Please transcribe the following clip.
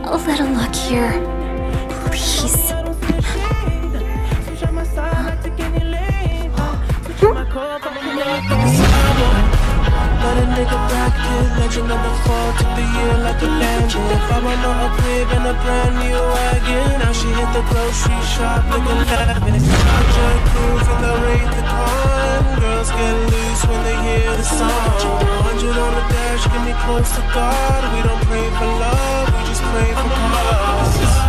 A little luck here. Please. Let a nigga back in, legend of the fall to the year like a bandit. If I want a crib and a brand new wagon, now she hit the grocery shop looking lavish. I join cruise in the Wraith the Con. Girls get loose when they hear the song. 100 on the dash, get me close to God. We don't pray for love, we just pray for cause.